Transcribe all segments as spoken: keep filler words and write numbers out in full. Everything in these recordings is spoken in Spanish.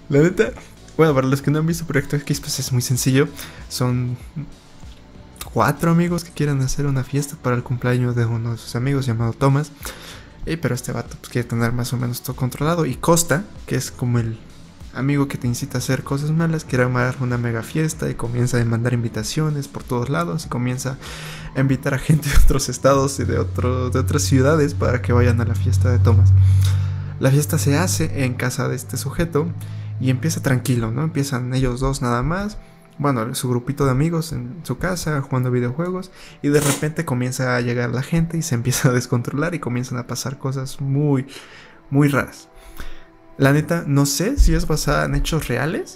La neta, bueno, para los que no han visto Proyecto X, pues es muy sencillo. Son cuatro amigos que quieren hacer una fiesta para el cumpleaños de uno de sus amigos llamado Thomas. Y pero este vato pues quiere tener más o menos todo controlado. Y Costa, que es como el amigo que te incita a hacer cosas malas, quiere armar una mega fiesta y comienza a mandar invitaciones por todos lados y comienza a invitar a gente de otros estados y de, otro, de otras ciudades para que vayan a la fiesta de Thomas. La fiesta se hace en casa de este sujeto y empieza tranquilo, ¿no? Empiezan ellos dos nada más, bueno, su grupito de amigos en su casa jugando videojuegos, y de repente comienza a llegar la gente y se empieza a descontrolar y comienzan a pasar cosas muy, muy raras. La neta, no sé si es basada en hechos reales.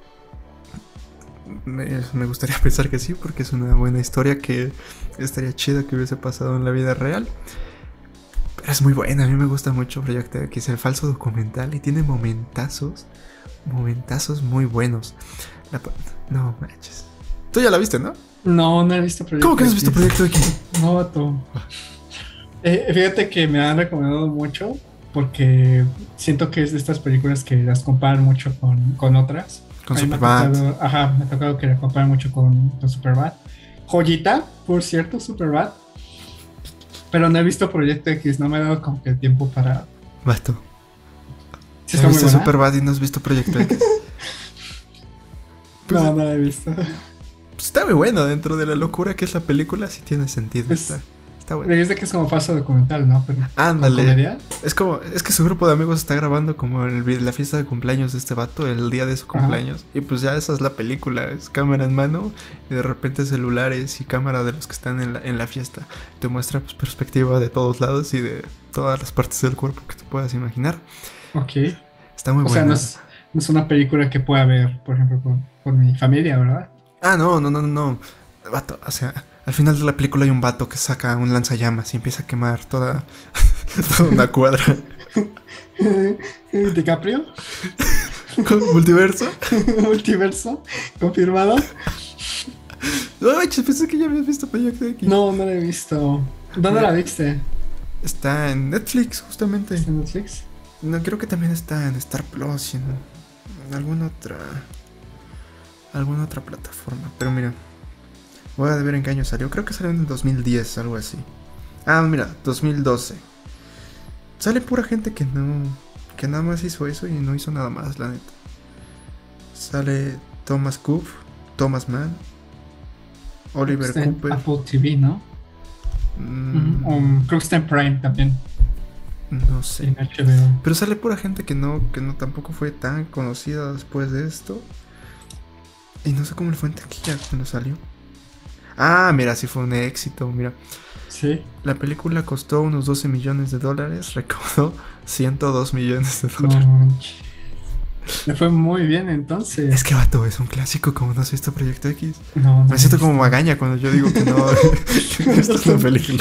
Me, me gustaría pensar que sí, porque es una buena historia que estaría chida que hubiese pasado en la vida real. Pero es muy buena, a mí me gusta mucho Proyecto X, el falso documental, y tiene momentazos, momentazos muy buenos. La, no manches. Tú ya la viste, ¿no? No, no he visto Proyecto X. ¿Cómo que no has visto Proyecto X? No, vato. Eh, fíjate que me han recomendado mucho porque siento que es de estas películas que las comparan mucho con, con otras. Con A mí me ha Superbad. tocado- Ajá, me ha tocado que la comparan mucho con, con Superbad. Joyita, por cierto, Superbad. Pero no he visto Proyecto X, no me he dado como que el tiempo para... Vato. ¿Sí ¿Has está muy visto buena? Superbad y no has visto Proyecto X? Pues, No, no la he visto. pues está muy bueno dentro de la locura que es la película, sí tiene sentido. Es- Está, está bueno. Me dice que es como falso documental, ¿no? Pero, ¿con Ándale. comedia? Es como, es que su grupo de amigos está grabando como el vi- la fiesta de cumpleaños de este vato, el día de su Ajá. cumpleaños. Y pues ya esa es la película, es cámara en mano y de repente celulares y cámara de los que están en la, en la fiesta. Te muestra pues perspectiva de todos lados y de todas las partes del cuerpo que te puedas imaginar. Ok. Está muy O sea, buena. no es, no es una película que pueda ver, por ejemplo, con, con mi familia, ¿verdad? Ah, no, no, no, no, no. Vato, o sea, al final de la película hay un vato que saca un lanzallamas y empieza a quemar toda, toda una cuadra. DiCaprio, ¿Con multiverso? multiverso, confirmado. No manches, pensé que ya habías visto Proyecto X. No, no la he visto. ¿Dónde la viste? Está en Netflix, justamente. ¿Está en Netflix? No, creo que también está en Star Plus y en, en alguna otra. Alguna otra plataforma. Pero mira, voy a ver en qué año salió. Creo que salió en el dos mil diez, algo así. Ah, mira, dos mil doce. Sale pura gente que no. Que nada más hizo eso y no hizo nada más, la neta. Sale Thomas Cook, Thomas Mann, Oliver Está en Cooper. Apple T V, ¿no? mm, Um, creo que está en Prime también. no sé. En H B O. Pero sale pura gente que no, que no tampoco fue tan conocida después de esto. Y no sé cómo le fue en taquilla cuando salió. Ah, mira, sí fue un éxito, mira. Sí. La película costó unos doce millones de dólares, recaudó ciento dos millones de No, dólares. manches. Le fue muy bien entonces. Es que vato, es un clásico, como no has visto Proyecto X. No, no Me siento he como visto. magaña cuando yo digo que no. que esta es una película.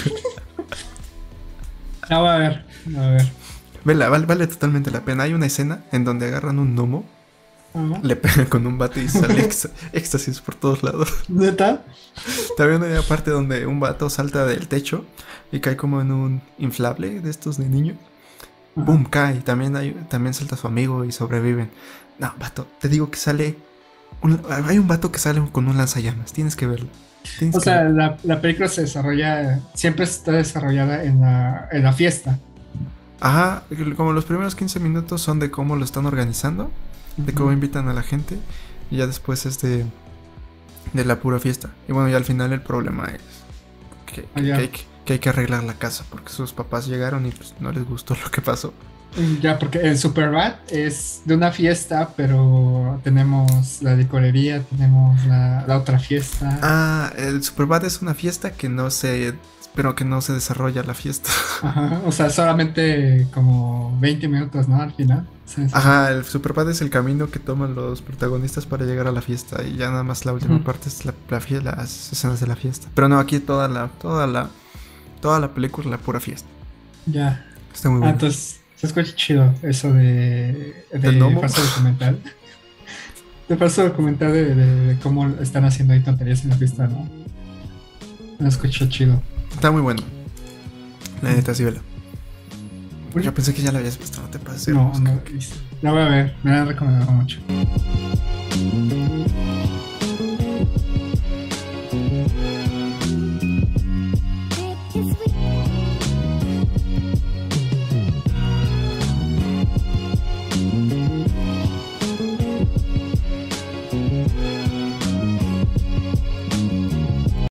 Ah, va a ver, a ver. Vela, vale, vale totalmente la pena. Hay una escena en donde agarran un gnomo, Ajá. le pegan con un bate y sale ex- éxtasis por todos lados. ¿Neta? También hay una parte donde un vato salta del techo y cae como en un inflable de estos de niño. Ajá. Boom, cae. También, hay, también salta su amigo y sobreviven. No, vato, te digo que sale. Un, hay un vato que sale con un lanzallamas. Tienes que verlo. Tienes O que sea, verlo. la, la película se desarrolla, siempre está desarrollada en la, en la fiesta. Ajá, como los primeros quince minutos son de cómo lo están organizando, de cómo invitan a la gente, y ya después es de, de la pura fiesta. Y bueno, ya al final el problema es que, que- Ah, ya. que hay, que, que hay que arreglar la casa porque sus papás llegaron y pues no les gustó lo que pasó. Ya, porque el Superbad es de una fiesta, pero tenemos la decorería, tenemos la, la otra fiesta. Ah, el Superbad es una fiesta que no se... pero que no se desarrolla la fiesta. Ajá, o sea, solamente como veinte minutos, ¿no? Al final. Sí, sí. Ajá, el Superbad es el camino que toman los protagonistas para llegar a la fiesta y ya nada más la última Ujú. parte es la, la fie- las escenas de la fiesta. Pero no, aquí toda la toda la toda la película es la pura fiesta. Ya. Está muy Ah, bueno. entonces se escucha chido eso de, de ¿Del gnomo? falso documental. De falso documental de, de- de cómo están haciendo ahí tonterías en la fiesta, ¿no? Me escucha chido. Está muy bueno. La neta, sí, vela. Yo pensé que ya la habías visto, no te pases. No, no la he visto. La voy a ver, me la han recomendado mucho.